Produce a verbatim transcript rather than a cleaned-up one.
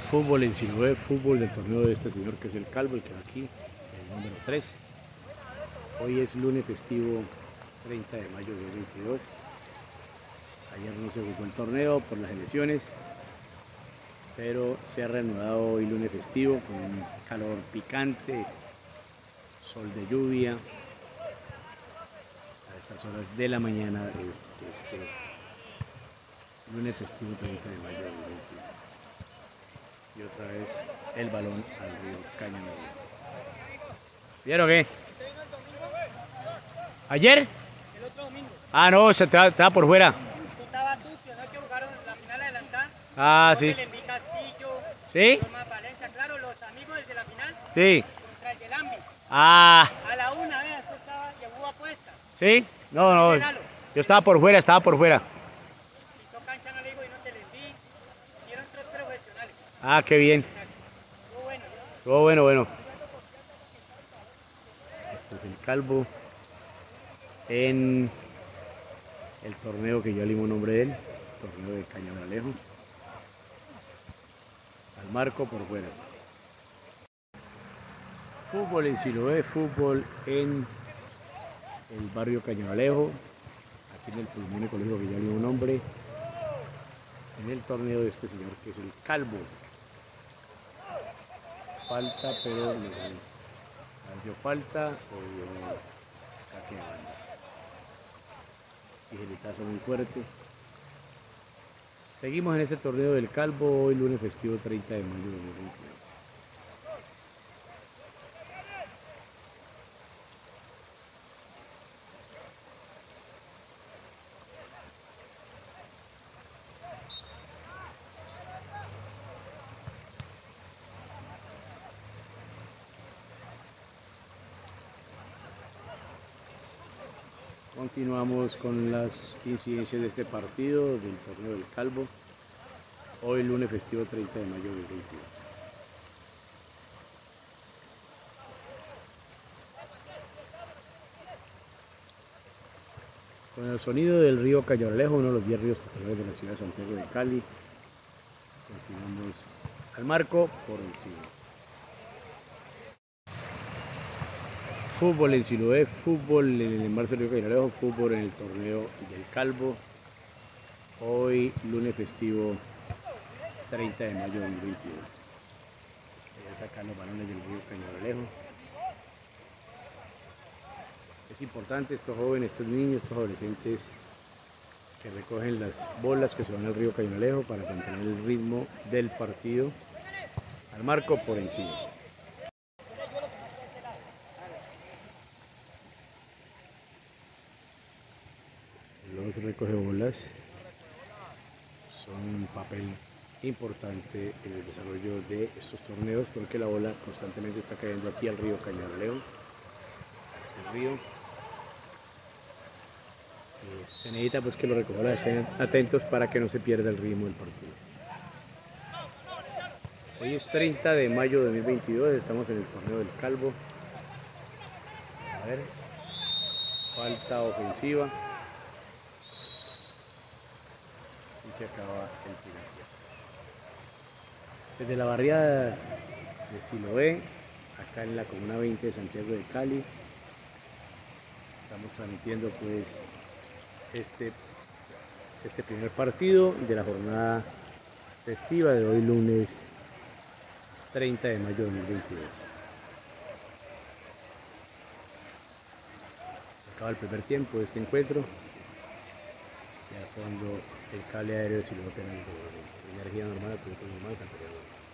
Fútbol en Siloé, fútbol del torneo de este señor que es el Calvo, el que va aquí, el número tres. Hoy es lunes festivo treinta de mayo de dos mil veintidós. Ayer no se jugó el torneo por las elecciones, pero se ha reanudado hoy lunes festivo con un calor picante, sol de lluvia a estas horas de la mañana de este, este lunes festivo treinta de mayo de dos mil veintidós. Y otra vez el balón al río Cañonero. ¿Vieron qué? ¿Ayer? El otro domingo. Ah, no, se estaba, estaba por fuera. Estaba Tucio, ¿no? Que jugaron la final adelantada. Ah, sí. El Enví Castillo. ¿Sí? Tomás Valencia, claro, los amigos de la final. Sí. Contra el del Ambis. Ah. A la una, vea, esto estaba, y hubo apuesta. ¿Sí? No, no. Yo estaba por fuera, estaba por fuera. Hizo cancha, no le digo, y no te le Enví. Dieron tres profesionales. Ah, qué bien. Estuvo bueno, ¿no? Estuvo bueno, bueno. Este es el Calvo en el torneo que ya le dimos nombre de él, torneo de Cañonalejo. Al marco por fuera. Fútbol en Siloé, fútbol en el barrio Cañonalejo, aquí en el pulmón colegio que ya le dimos nombre, en el torneo de este señor que es el Calvo. Falta, pero le dio falta o dio saque de banda. Tijeretazo muy fuerte. Seguimos en este torneo del Calvo, hoy lunes festivo treinta de mayo de dos mil veintidós. Continuamos con las incidencias de este partido del torneo del Calvo. Hoy lunes festivo treinta de mayo de dos mil veintidós. Con el sonido del río Cañonalejo, uno de los diez ríos petroleros de la ciudad de Santiago de Cali. Continuamos al marco por encima. Fútbol en Siloé, fútbol en el embalse del río Cañonalejo, fútbol en el torneo del Calvo. Hoy lunes festivo treinta de mayo de dos mil veintidós. Voy a sacar los balones del río Cañonalejo. Es importante estos jóvenes, estos niños, estos adolescentes que recogen las bolas que se van al río Cañonalejo para mantener el ritmo del partido. Al marco por encima. Los recoge bolas son un papel importante en el desarrollo de estos torneos porque la bola constantemente está cayendo aquí al río Cañonalejo, a este río. Eh, se necesita pues que los recogedoras estén atentos para que no se pierda el ritmo del partido. Hoy es treinta de mayo de dos mil veintidós, estamos en el torneo del Calvo. A ver, falta ofensiva. Se acaba el primer tiempo. Desde la barriada de Siloé, acá en la comuna veinte de Santiago de Cali, estamos transmitiendo pues este, este primer partido de la jornada festiva de hoy lunes treinta de mayo de dos mil veintidós. Se acaba el primer tiempo de este encuentro y al fondo el cable aéreo si lo tenemos energía normal, piloto normal, categoría.